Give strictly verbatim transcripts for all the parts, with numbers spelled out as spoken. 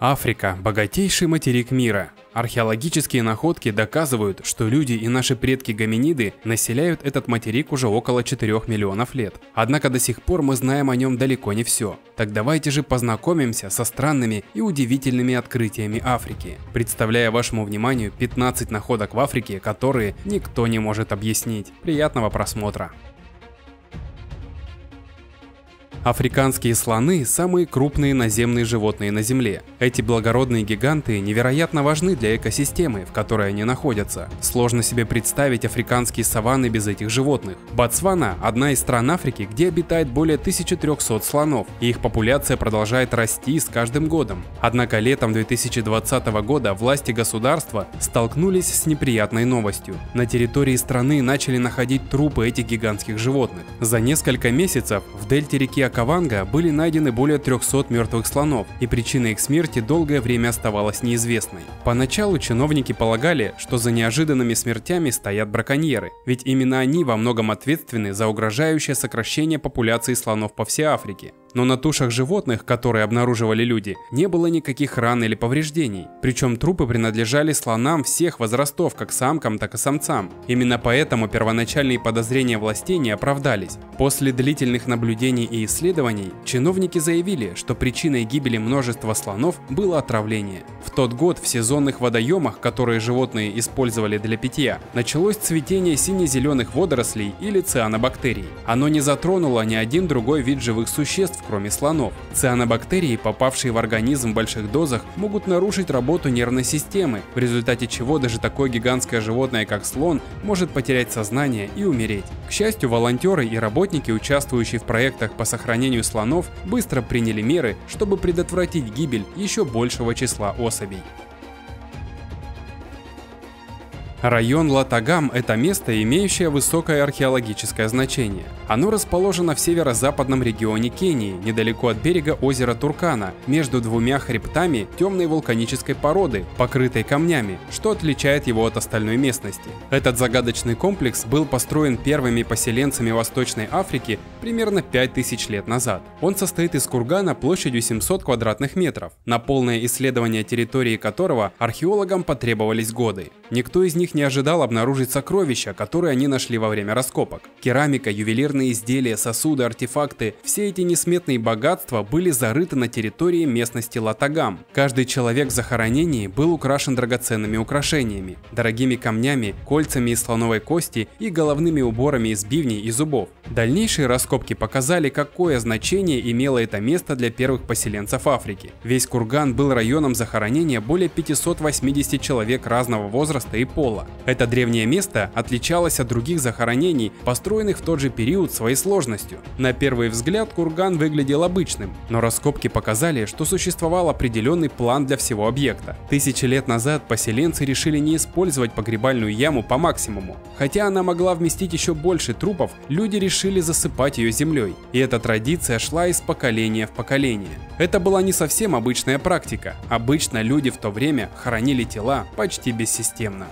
Африка – богатейший материк мира. Археологические находки доказывают, что люди и наши предки-гоминиды населяют этот материк уже около четырёх миллионов лет. Однако до сих пор мы знаем о нем далеко не все. Так давайте же познакомимся со странными и удивительными открытиями Африки, представляя вашему вниманию пятнадцать находок в Африке, которые никто не может объяснить. Приятного просмотра! Африканские слоны – самые крупные наземные животные на Земле. Эти благородные гиганты невероятно важны для экосистемы, в которой они находятся. Сложно себе представить африканские саванны без этих животных. Ботсвана – одна из стран Африки, где обитает более тысячи трёхсот слонов, и их популяция продолжает расти с каждым годом. Однако летом две тысячи двадцатого года власти государства столкнулись с неприятной новостью. На территории страны начали находить трупы этих гигантских животных. За несколько месяцев в дельте реки Окаванго были найдены более трёхсот мертвых слонов, и причина их смерти долгое время оставалась неизвестной. Поначалу чиновники полагали, что за неожиданными смертями стоят браконьеры, ведь именно они во многом ответственны за угрожающее сокращение популяции слонов по всей Африке. Но на тушах животных, которые обнаруживали люди, не было никаких ран или повреждений. Причем трупы принадлежали слонам всех возрастов, как самкам, так и самцам. Именно поэтому первоначальные подозрения властей не оправдались. После длительных наблюдений и исследований, чиновники заявили, что причиной гибели множества слонов было отравление. В тот год в сезонных водоемах, которые животные использовали для питья, началось цветение сине-зеленых водорослей или цианобактерий. Оно не затронуло ни один другой вид живых существ, кроме слонов. Цианобактерии, попавшие в организм в больших дозах, могут нарушить работу нервной системы, в результате чего даже такое гигантское животное, как слон, может потерять сознание и умереть. К счастью, волонтеры и работники, участвующие в проектах по сохранению слонов, быстро приняли меры, чтобы предотвратить гибель еще большего числа особей. Район Латагам – это место, имеющее высокое археологическое значение. Оно расположено в северо-западном регионе Кении, недалеко от берега озера Туркана, между двумя хребтами темной вулканической породы, покрытой камнями, что отличает его от остальной местности. Этот загадочный комплекс был построен первыми поселенцами Восточной Африки примерно пять тысяч лет назад. Он состоит из кургана площадью семьсот квадратных метров, на полное исследование территории которого археологам потребовались годы. Никто из них не ожидал обнаружить сокровища, которые они нашли во время раскопок. Керамика, ювелирные изделия, сосуды, артефакты – все эти несметные богатства были зарыты на территории местности Латагам. Каждый человек в захоронении был украшен драгоценными украшениями, дорогими камнями, кольцами из слоновой кости и головными уборами из бивней и зубов. Дальнейшие раскопки показали, какое значение имело это место для первых поселенцев Африки. Весь курган был районом захоронения более пятисот восьмидесяти человек разного возраста и пола. Это древнее место отличалось от других захоронений, построенных в тот же период, своей сложностью. На первый взгляд курган выглядел обычным, но раскопки показали, что существовал определенный план для всего объекта. Тысячи лет назад поселенцы решили не использовать погребальную яму по максимуму. Хотя она могла вместить еще больше трупов, люди решили засыпать ее землей, и эта традиция шла из поколения в поколение. Это была не совсем обычная практика. Обычно люди в то время хоронили тела почти бессистемно.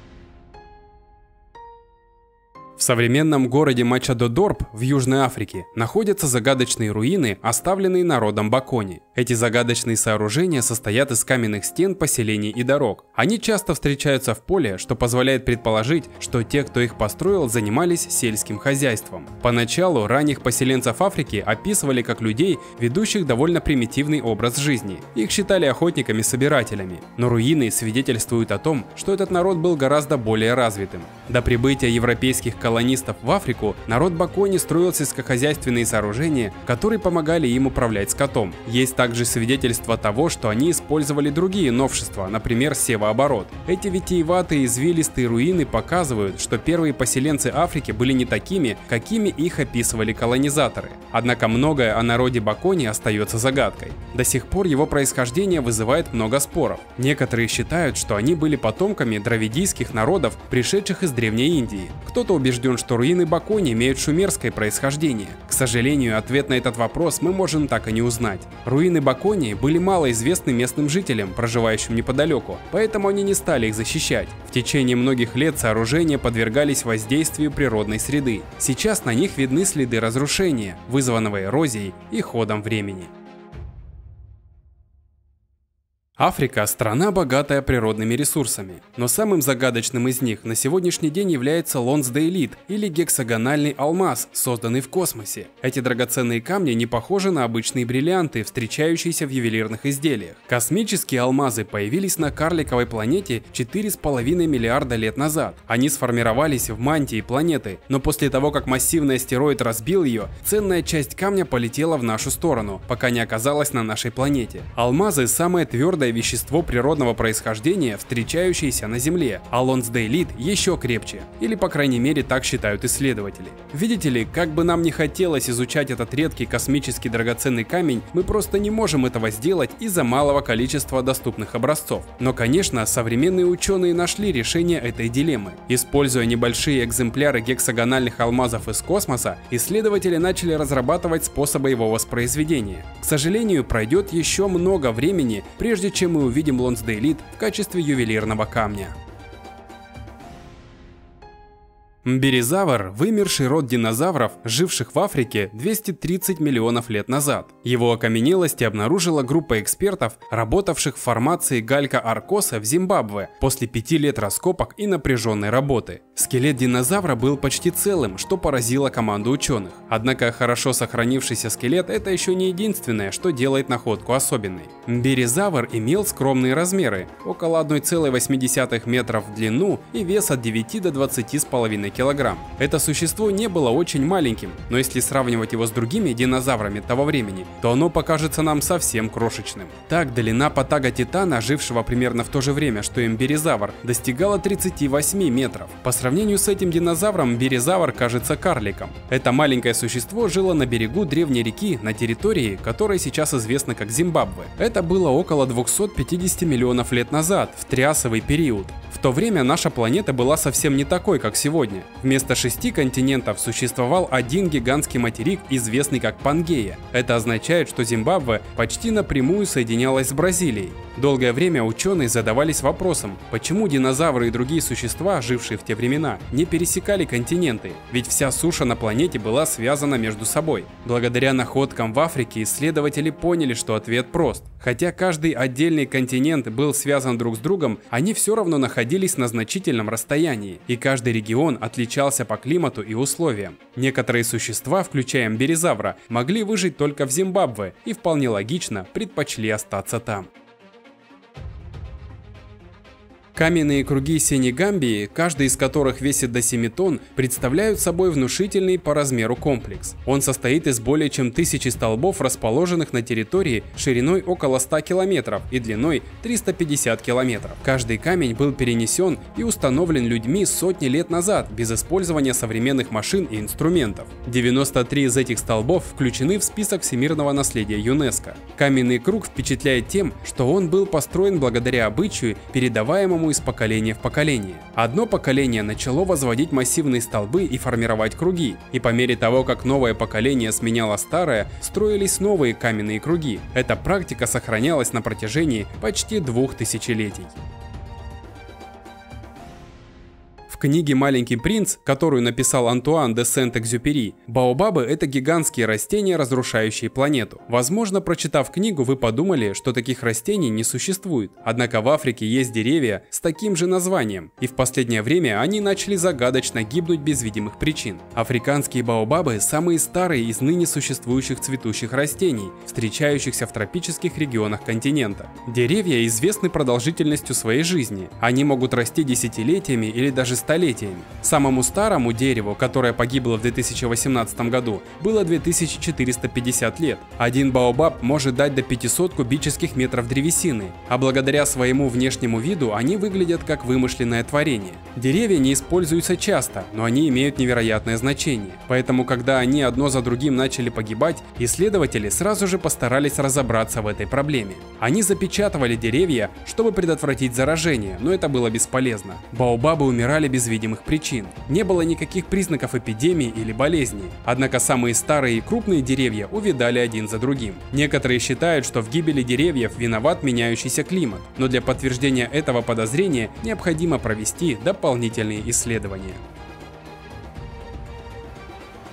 В современном городе Мачадодорп в Южной Африке находятся загадочные руины, оставленные народом Бакони. Эти загадочные сооружения состоят из каменных стен, поселений и дорог. Они часто встречаются в поле, что позволяет предположить, что те, кто их построил, занимались сельским хозяйством. Поначалу ранних поселенцев Африки описывали как людей, ведущих довольно примитивный образ жизни. Их считали охотниками-собирателями. Но руины свидетельствуют о том, что этот народ был гораздо более развитым. До прибытия европейских колонистов в Африку народ Бакони строил сельскохозяйственные сооружения, которые помогали им управлять скотом. Есть также свидетельства того, что они использовали другие новшества, например, севооборот. Эти витиеватые извилистые руины показывают, что первые поселенцы Африки были не такими, какими их описывали колонизаторы. Однако многое о народе Бакони остается загадкой. До сих пор его происхождение вызывает много споров. Некоторые считают, что они были потомками дравидийских народов, пришедших из Древней Индии. Кто-то убежден, что руины Бакони имеют шумерское происхождение. К сожалению, ответ на этот вопрос мы можем так и не узнать. Руины Бакони были мало известны местным жителям, проживающим неподалеку, поэтому они не стали их защищать. В течение многих лет сооружения подвергались воздействию природной среды. Сейчас на них видны следы разрушения, вызванного эрозией и ходом времени. Африка – страна, богатая природными ресурсами, но самым загадочным из них на сегодняшний день является лонсдейлит или гексагональный алмаз, созданный в космосе. Эти драгоценные камни не похожи на обычные бриллианты, встречающиеся в ювелирных изделиях. Космические алмазы появились на карликовой планете четыре с половиной миллиарда лет назад. Они сформировались в мантии планеты, но после того, как массивный астероид разбил ее, ценная часть камня полетела в нашу сторону, пока не оказалась на нашей планете. Алмазы – самое твердое вещество природного происхождения, встречающееся на Земле, а лонсдейлит еще крепче, или по крайней мере так считают исследователи. Видите ли, как бы нам ни хотелось изучать этот редкий космический драгоценный камень, мы просто не можем этого сделать из-за малого количества доступных образцов. Но, конечно, современные ученые нашли решение этой дилеммы. Используя небольшие экземпляры гексагональных алмазов из космоса, исследователи начали разрабатывать способы его воспроизведения. К сожалению, пройдет еще много времени, прежде чем мы увидим лонсдейлит в качестве ювелирного камня. Мбиризавр – вымерший род динозавров, живших в Африке двести тридцать миллионов лет назад. Его окаменелости обнаружила группа экспертов, работавших в формации Галька-Аркоса в Зимбабве после пяти лет раскопок и напряженной работы. Скелет динозавра был почти целым, что поразило команду ученых. Однако хорошо сохранившийся скелет – это еще не единственное, что делает находку особенной. Мбиризавр имел скромные размеры – около одной целой восьми десятых метра в длину и вес от девяти до двадцати с половиной килограмм. Это существо не было очень маленьким, но если сравнивать его с другими динозаврами того времени, то оно покажется нам совсем крошечным. Так, длина патага титана, жившего примерно в то же время, что и мбиризавр, достигала тридцати восьми метров. По сравнению с этим динозавром, мбиризавр кажется карликом. Это маленькое существо жило на берегу древней реки на территории, которая сейчас известна как Зимбабве. Это было около двухсот пятидесяти миллионов лет назад, в триасовый период. В то время наша планета была совсем не такой, как сегодня. Вместо шести континентов существовал один гигантский материк, известный как Пангея. Это означает, что Зимбабве почти напрямую соединялась с Бразилией. Долгое время ученые задавались вопросом, почему динозавры и другие существа, жившие в те времена, не пересекали континенты, ведь вся суша на планете была связана между собой. Благодаря находкам в Африке исследователи поняли, что ответ прост. Хотя каждый отдельный континент был связан друг с другом, они все равно находились на значительном расстоянии, и каждый регион отличался по климату и условиям. Некоторые существа, включая мбиризавра, могли выжить только в Зимбабве и вполне логично предпочли остаться там. Каменные круги Сенегамбии, каждый из которых весит до семи тонн, представляют собой внушительный по размеру комплекс. Он состоит из более чем тысячи столбов, расположенных на территории шириной около ста километров и длиной триста пятьдесят километров. Каждый камень был перенесен и установлен людьми сотни лет назад без использования современных машин и инструментов. девяносто три из этих столбов включены в список всемирного наследия ЮНЕСКО. Каменный круг впечатляет тем, что он был построен благодаря обычаю, передаваемому из поколения в поколение. Одно поколение начало возводить массивные столбы и формировать круги, и по мере того, как новое поколение сменяло старое, строились новые каменные круги. Эта практика сохранялась на протяжении почти двух тысячелетий. В книге «Маленький принц», которую написал Антуан де Сент-Экзюпери, баобабы – это гигантские растения, разрушающие планету. Возможно, прочитав книгу, вы подумали, что таких растений не существует. Однако в Африке есть деревья с таким же названием, и в последнее время они начали загадочно гибнуть без видимых причин. Африканские баобабы – самые старые из ныне существующих цветущих растений, встречающихся в тропических регионах континента. Деревья известны продолжительностью своей жизни. Они могут расти десятилетиями или даже столетиями. Самому старому дереву, которое погибло в две тысячи восемнадцатом году, было две тысячи четыреста пятьдесят лет. Один баобаб может дать до пятисот кубических метров древесины, а благодаря своему внешнему виду они выглядят как вымышленное творение. Деревья не используются часто, но они имеют невероятное значение. Поэтому, когда они одно за другим начали погибать, исследователи сразу же постарались разобраться в этой проблеме. Они запечатывали деревья, чтобы предотвратить заражение, но это было бесполезно. Баобабы умирали без без видимых причин. Не было никаких признаков эпидемии или болезней. Однако самые старые и крупные деревья увядали один за другим. Некоторые считают, что в гибели деревьев виноват меняющийся климат, но для подтверждения этого подозрения необходимо провести дополнительные исследования.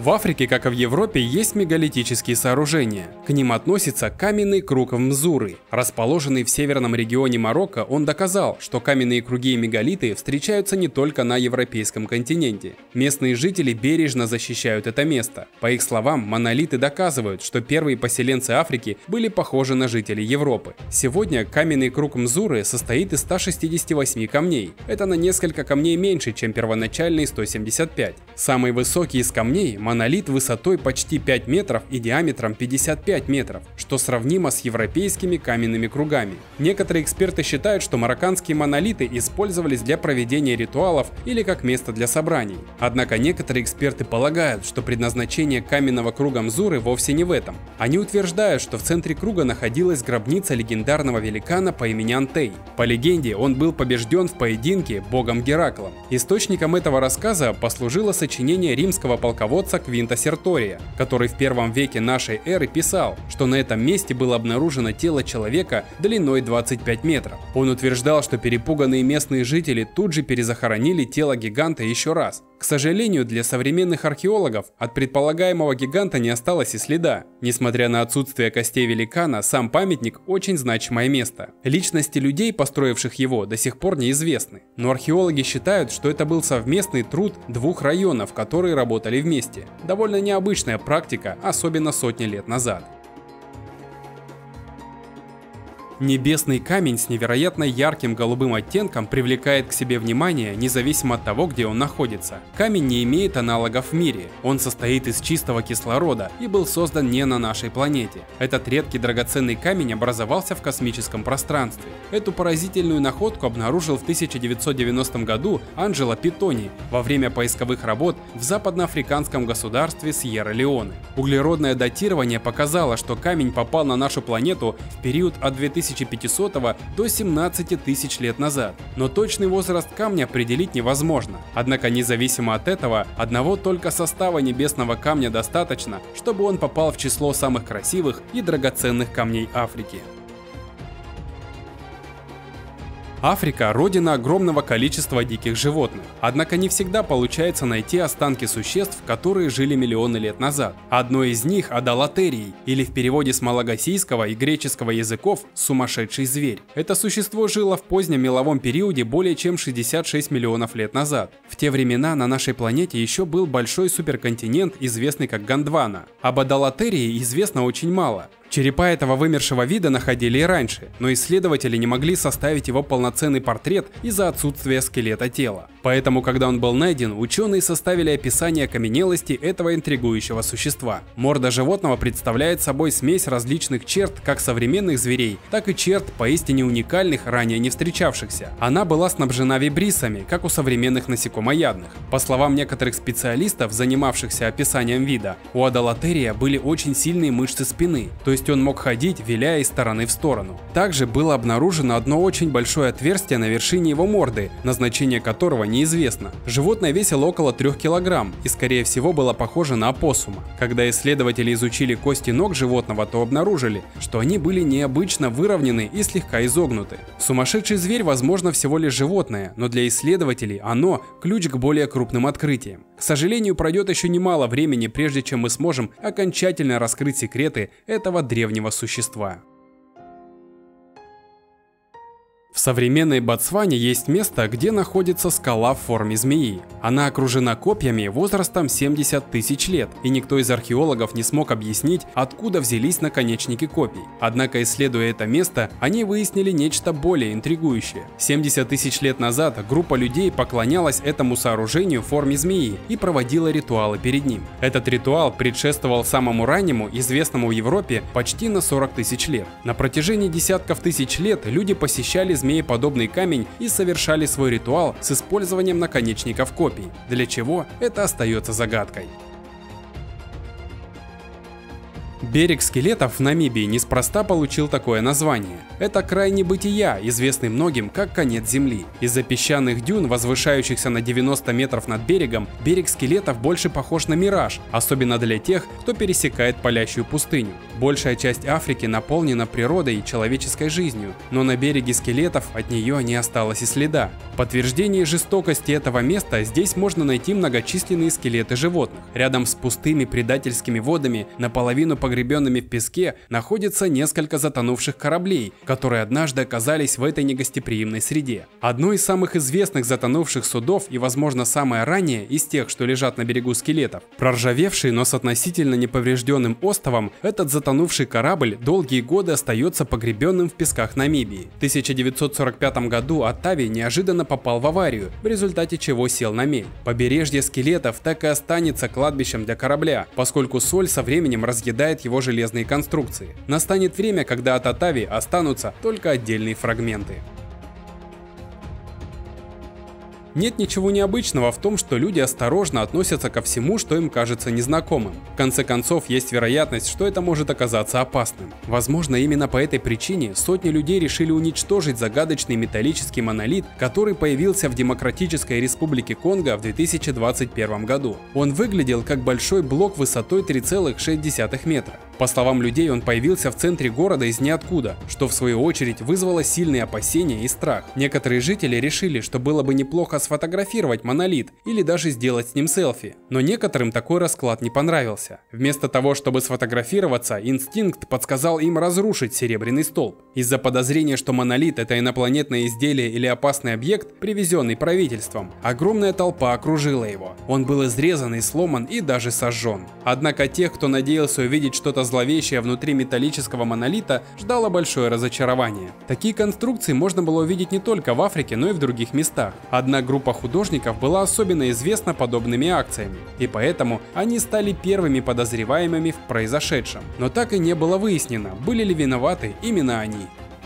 В Африке, как и в Европе, есть мегалитические сооружения. К ним относится каменный круг Мзуры. Расположенный в северном регионе Марокко, он доказал, что каменные круги и мегалиты встречаются не только на европейском континенте. Местные жители бережно защищают это место. По их словам, монолиты доказывают, что первые поселенцы Африки были похожи на жителей Европы. Сегодня каменный круг Мзуры состоит из ста шестидесяти восьми камней. Это на несколько камней меньше, чем первоначальные сто семьдесят пять. Самый высокий из камней – монолит высотой почти пять метров и диаметром пятьдесят пять метров, что сравнимо с европейскими каменными кругами. Некоторые эксперты считают, что марокканские монолиты использовались для проведения ритуалов или как место для собраний. Однако некоторые эксперты полагают, что предназначение каменного круга Мзуры вовсе не в этом. Они утверждают, что в центре круга находилась гробница легендарного великана по имени Антей. По легенде, он был побежден в поединке богом Гераклом. Источником этого рассказа послужило сочинение римского полководца Квинта Сертория, который в первом веке нашей эры писал, что на этом месте было обнаружено тело человека длиной двадцать пять метров. Он утверждал, что перепуганные местные жители тут же перезахоронили тело гиганта еще раз. К сожалению, для современных археологов от предполагаемого гиганта не осталось и следа. Несмотря на отсутствие костей великана, сам памятник очень значимое место. Личности людей, построивших его, до сих пор неизвестны. Но археологи считают, что это был совместный труд двух районов, которые работали вместе. Довольно необычная практика, особенно сотни лет назад. Небесный камень с невероятно ярким голубым оттенком привлекает к себе внимание независимо от того, где он находится. Камень не имеет аналогов в мире, он состоит из чистого кислорода и был создан не на нашей планете. Этот редкий драгоценный камень образовался в космическом пространстве. Эту поразительную находку обнаружил в тысяча девятьсот девяностом году Анджело Питони во время поисковых работ в западноафриканском государстве Сьерра-Леоне. Углеродное датирование показало, что камень попал на нашу планету в период от две тысячи пятисотого до семнадцати тысяч лет назад, но точный возраст камня определить невозможно. Однако независимо от этого, одного только состава небесного камня достаточно, чтобы он попал в число самых красивых и драгоценных камней Африки. Африка – родина огромного количества диких животных. Однако не всегда получается найти останки существ, которые жили миллионы лет назад. Одно из них – адалатерий, или в переводе с малагасийского и греческого языков «сумасшедший зверь». Это существо жило в позднем меловом периоде более чем шестьдесят шесть миллионов лет назад. В те времена на нашей планете еще был большой суперконтинент, известный как Гондвана. Об адалатерии известно очень мало. Черепа этого вымершего вида находили и раньше, но исследователи не могли составить его полноценный портрет из-за отсутствия скелета тела. Поэтому, когда он был найден, ученые составили описание окаменелости этого интригующего существа. Морда животного представляет собой смесь различных черт как современных зверей, так и черт поистине уникальных, ранее не встречавшихся. Она была снабжена вибрисами, как у современных насекомоядных. По словам некоторых специалистов, занимавшихся описанием вида, у адалатерия были очень сильные мышцы спины, то есть он мог ходить, виляя из стороны в сторону. Также было обнаружено одно очень большое отверстие на вершине его морды, назначение которого неизвестно. Животное весило около трёх килограмм и, скорее всего, было похоже на опоссума. Когда исследователи изучили кости ног животного, то обнаружили, что они были необычно выровнены и слегка изогнуты. Сумасшедший зверь, возможно, всего лишь животное, но для исследователей оно – ключ к более крупным открытиям. К сожалению, пройдет еще немало времени, прежде чем мы сможем окончательно раскрыть секреты этого древнего существа. В современной Ботсване есть место, где находится скала в форме змеи. Она окружена копьями возрастом семьдесят тысяч лет, и никто из археологов не смог объяснить, откуда взялись наконечники копий. Однако, исследуя это место, они выяснили нечто более интригующее. семьдесят тысяч лет назад группа людей поклонялась этому сооружению в форме змеи и проводила ритуалы перед ним. Этот ритуал предшествовал самому раннему, известному в Европе, почти на сорок тысяч лет. На протяжении десятков тысяч лет люди посещали змееподобный камень и совершали свой ритуал с использованием наконечников копий. Для чего? Это остается загадкой. Берег скелетов в Намибии неспроста получил такое название. Это край небытия, известный многим как конец Земли. Из-за песчаных дюн, возвышающихся на девяносто метров над берегом, берег скелетов больше похож на мираж, особенно для тех, кто пересекает палящую пустыню. Большая часть Африки наполнена природой и человеческой жизнью, но на береге скелетов от нее не осталось и следа. В подтверждение жестокости этого места здесь можно найти многочисленные скелеты животных. Рядом с пустыми предательскими водами, наполовину погребенными в песке, находится несколько затонувших кораблей, которые однажды оказались в этой негостеприимной среде. Одно из самых известных затонувших судов и, возможно, самое раннее из тех, что лежат на берегу скелетов. Проржавевший, но с относительно неповрежденным остовом, этот затонувший корабль долгие годы остается погребенным в песках Намибии. В тысяча девятьсот сорок пятом году Оттави неожиданно попал в аварию, в результате чего сел на мель. Побережье скелетов так и останется кладбищем для корабля, поскольку соль со временем разъедает его железные конструкции. Настанет время, когда от Оттави останутся только отдельные фрагменты. Нет ничего необычного в том, что люди осторожно относятся ко всему, что им кажется незнакомым. В конце концов, есть вероятность, что это может оказаться опасным. Возможно, именно по этой причине сотни людей решили уничтожить загадочный металлический монолит, который появился в Демократической Республике Конго в две тысячи двадцать первом году. Он выглядел как большой блок высотой три целых шесть десятых метра. По словам людей, он появился в центре города из ниоткуда, что в свою очередь вызвало сильные опасения и страх. Некоторые жители решили, что было бы неплохо сфотографировать монолит или даже сделать с ним селфи. Но некоторым такой расклад не понравился. Вместо того, чтобы сфотографироваться, инстинкт подсказал им разрушить серебряный столб. Из-за подозрения, что монолит — это инопланетное изделие или опасный объект, привезенный правительством, огромная толпа окружила его. Он был изрезан и сломан и даже сожжен. Однако тех, кто надеялся увидеть что-то зловещее внутри металлического монолита, ждало большое разочарование. Такие конструкции можно было увидеть не только в Африке, но и в других местах. Одна группа художников была особенно известна подобными акциями, и поэтому они стали первыми подозреваемыми в произошедшем. Но так и не было выяснено, были ли виноваты именно они.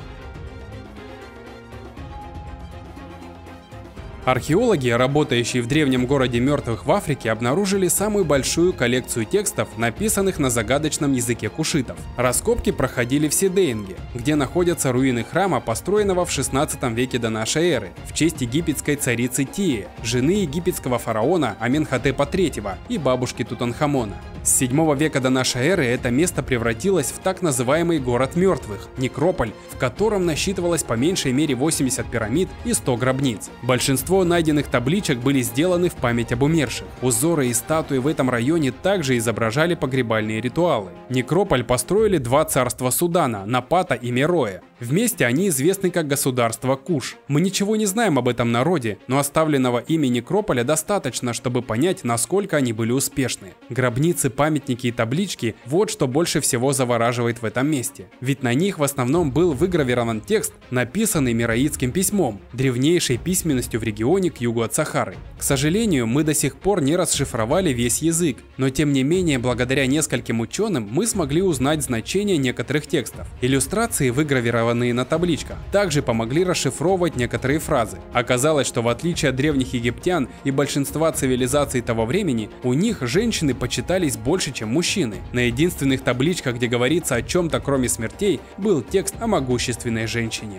Археологи, работающие в древнем городе мертвых в Африке, обнаружили самую большую коллекцию текстов, написанных на загадочном языке кушитов. Раскопки проходили в Седеинге, где находятся руины храма, построенного в шестнадцатом веке до нашей эры, в честь египетской царицы Тии, жены египетского фараона Аменхотепа третьего и бабушки Тутанхамона. С седьмого века до нашей эры это место превратилось в так называемый город мертвых, некрополь, в котором насчитывалось по меньшей мере восемьдесят пирамид и сто гробниц. Большинство найденных табличек были сделаны в память об умерших. Узоры и статуи в этом районе также изображали погребальные ритуалы. Некрополь построили два царства Судана, Напата и Мероя. Вместе они известны как государство Куш. Мы ничего не знаем об этом народе, но оставленного ими некрополя достаточно, чтобы понять, насколько они были успешны. Гробницы, памятники и таблички – вот что больше всего завораживает в этом месте. Ведь на них в основном был выгравирован текст, написанный мираитским письмом, древнейшей письменностью в регионе к югу от Сахары. К сожалению, мы до сих пор не расшифровали весь язык, но тем не менее, благодаря нескольким ученым, мы смогли узнать значение некоторых текстов. Иллюстрации, выгравированные на табличках, также помогли расшифровывать некоторые фразы. Оказалось, что в отличие от древних египтян и большинства цивилизаций того времени, у них женщины почитались больше, чем мужчины. На единственных табличках, где говорится о чем-то кроме смертей, был текст о могущественной женщине.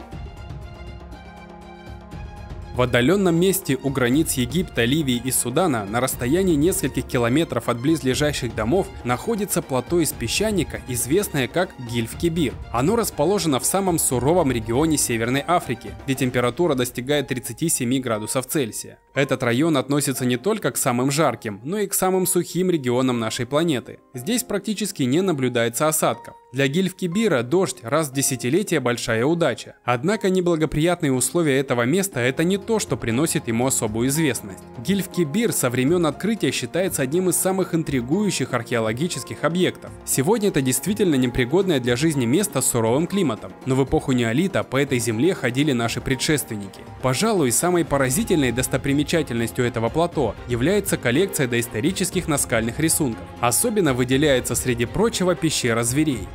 В отдаленном месте у границ Египта, Ливии и Судана, на расстоянии нескольких километров от близлежащих домов, находится плато из песчаника, известное как Гильф-Кибир. Оно расположено в самом суровом регионе Северной Африки, где температура достигает тридцати семи градусов Цельсия. Этот район относится не только к самым жарким, но и к самым сухим регионам нашей планеты. Здесь практически не наблюдается осадков. Для Гильф-Кибира дождь раз в десятилетие большая удача. Однако неблагоприятные условия этого места – это не то, что приносит ему особую известность. Гильф-Кибир со времен открытия считается одним из самых интригующих археологических объектов. Сегодня это действительно непригодное для жизни место с суровым климатом, но в эпоху неолита по этой земле ходили наши предшественники. Пожалуй, самой поразительной достопримечательностью этого плато является коллекция доисторических наскальных рисунков. Особенно выделяется среди прочего пещера зверей.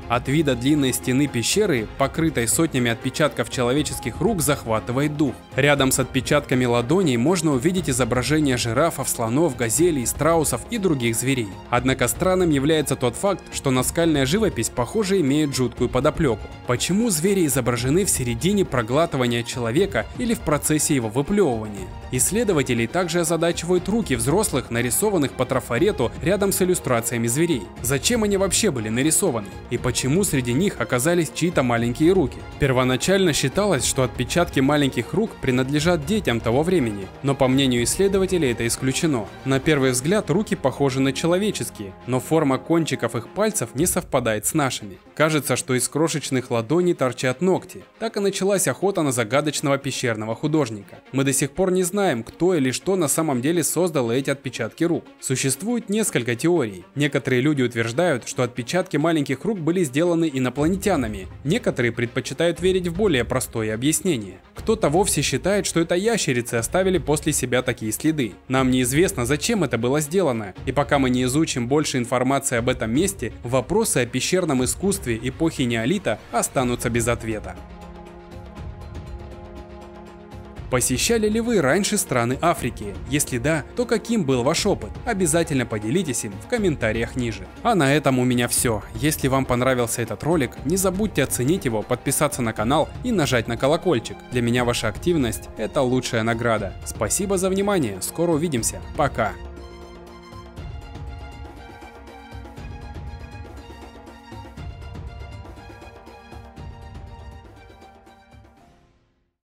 От вида длинной стены пещеры, покрытой сотнями отпечатков человеческих рук, захватывает дух. Рядом с отпечатками ладоней можно увидеть изображения жирафов, слонов, газелей, страусов и других зверей. Однако странным является тот факт, что наскальная живопись, похоже, имеет жуткую подоплеку. Почему звери изображены в середине проглатывания человека или в процессе его выплевывания? Исследователей также озадачивают руки взрослых, нарисованных по трафарету рядом с иллюстрациями зверей. Зачем они вообще были нарисованы? И почему среди них оказались чьи-то маленькие руки? Первоначально считалось, что отпечатки маленьких рук принадлежат детям того времени, но по мнению исследователей это исключено. На первый взгляд руки похожи на человеческие, но форма кончиков их пальцев не совпадает с нашими. Кажется, что из крошечных ладоней торчат ногти. Так и началась охота на загадочного пещерного художника. Мы до сих пор не знаем, кто или что на самом деле создало эти отпечатки рук. Существует несколько теорий. Некоторые люди утверждают, что отпечатки маленьких рук были сделаны инопланетянами. Некоторые предпочитают верить в более простое объяснение. Кто-то вовсе считает, что это ящерицы оставили после себя такие следы. Нам неизвестно, зачем это было сделано. И пока мы не изучим больше информации об этом месте, вопросы о пещерном искусстве эпохи неолита останутся без ответа. Посещали ли вы раньше страны Африки? Если да, то каким был ваш опыт? Обязательно поделитесь им в комментариях ниже. А на этом у меня все. Если вам понравился этот ролик, не забудьте оценить его, подписаться на канал и нажать на колокольчик. Для меня ваша активность – это лучшая награда. Спасибо за внимание, скоро увидимся, пока!